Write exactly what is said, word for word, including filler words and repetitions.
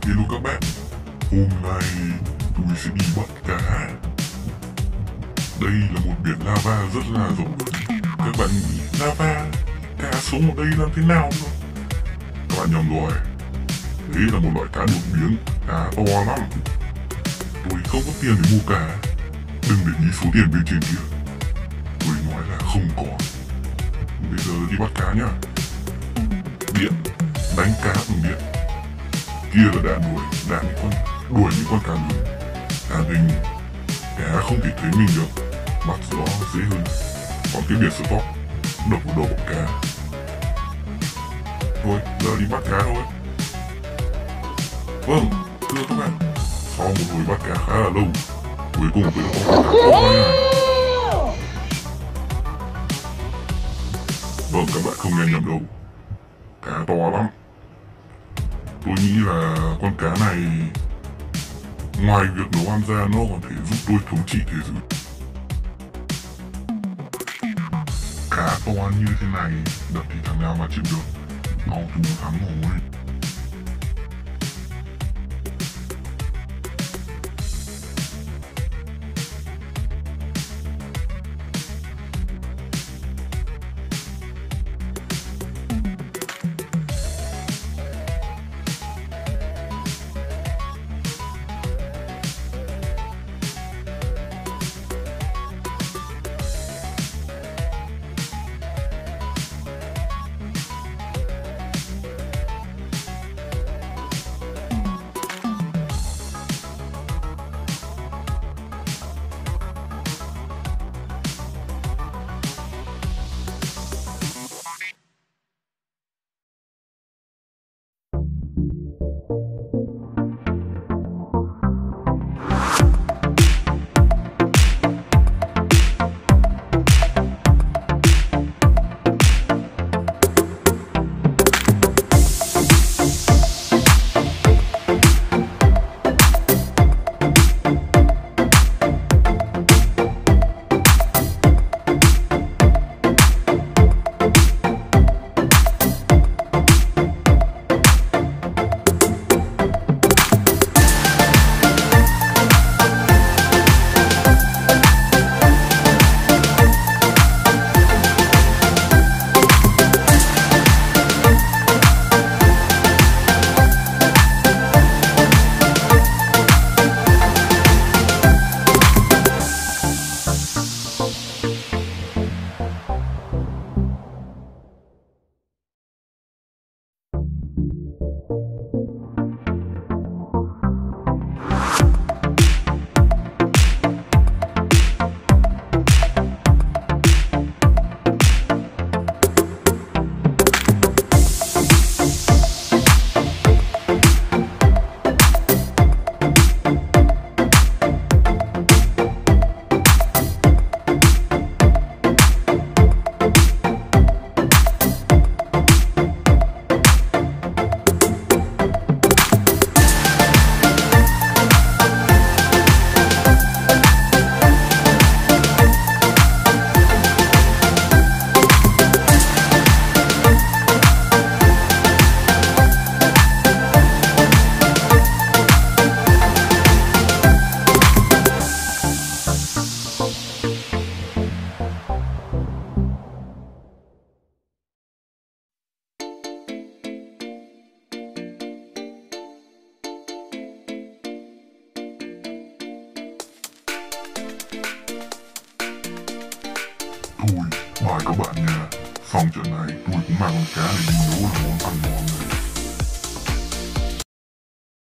Hello các bạn, hôm nay tôi sẽ đi bắt cá. Đây là một biển lava rất là rộng. Các bạn nghĩ lava, cá sống ở đây làm thế nào không? Các bạn nhầm rồi. Đấy là một loại cá đột biến, cá to lắm. Tôi không có tiền để mua cá. Đừng để ý số tiền bên trên kia. Tôi nói là không có. Bây giờ đi bắt cá nhá. Điện, đánh cá bằng điện. Kia là đạn đuổi, đạn những con đuổi những con cá lớn. Cá hình, cá không thể thấy mình được, bắt gió dễ hơn. Còn cái biển stop đập vào đầu bọn cá. Thôi, giờ đi bắt cá thôi. Vâng, thưa các bạn, sau một hồi bắt cá khá là lâu, cuối cùng tôi đã có con cá to này. Vâng, các bạn không nghe nhầm đâu, cá to lắm. Tôi nghĩ là con cá này ngoài việc nấu ăn ra nó còn thể giúp tôi thống trị thế giới. Cá to như thế này đập thì thằng nào mà chịu được. Auto thắng rồi. Thôi, bye các bạn nha. Xong trận này tôi cũng mang con cá này đi nấu là món ăn ngon này.